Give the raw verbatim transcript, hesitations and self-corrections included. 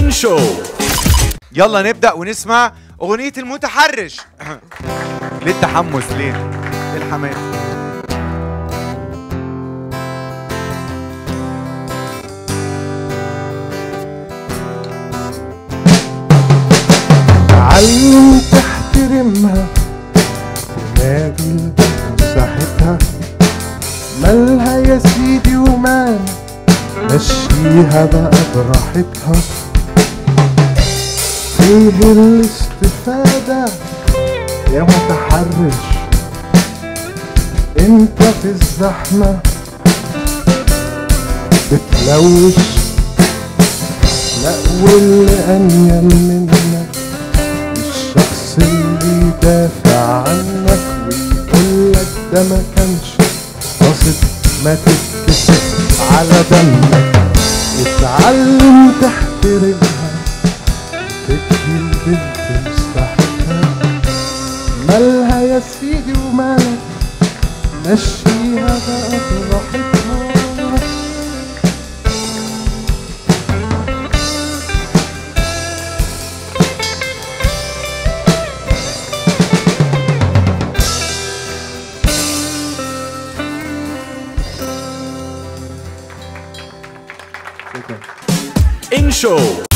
انشو. يلا نبدأ ونسمع أغنية المتحرش. ليه التحمس؟ ليه؟ ليه الحماس؟ تعلم تحترمها ونادي مساحتها، مالها يا سيدي ومال، مشيها بقى براحتها. ايه الاستفادة يا متحرش انت في الزحمة بتلوش؟ لا واللي انيم منك الشخص اللي يدافع عنك ويقولك ده ما كانش قصد، ما تتكسف على دمك. اتعلم تحترمها، تدي البنت مستحقها، مالها يا سيدي ومالك، مشيها بقى براحتها. انشو.